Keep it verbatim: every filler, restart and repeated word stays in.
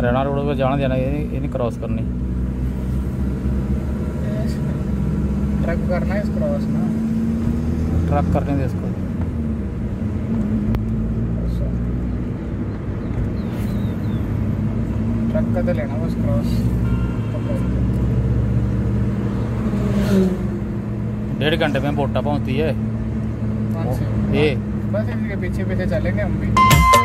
Haryana road पर जाना देना, ये नहीं क्रॉस करनी। ट्रक करना है इस क्रॉस ना, ट्रक करने दे इसको। ट्रक का तो लेना बस क्रॉस। डेढ़ घंटे में बोटा पहुंचती है ये। बस इनके पीछे पीछे चलेंगे हम भी।